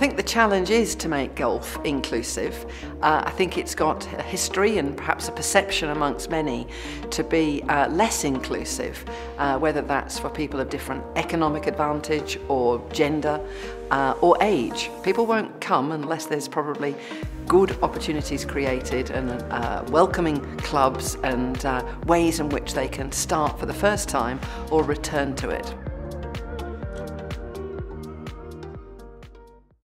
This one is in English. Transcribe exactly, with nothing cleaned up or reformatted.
think the challenge is to make golf inclusive. Uh, I think it's got a history and perhaps a perception amongst many to be uh, less inclusive, uh, whether that's for people of different economic advantage or gender uh, or age. People won't come unless there's probably good opportunities created and uh, welcoming clubs and uh, ways in which they can start for the first time or return to it.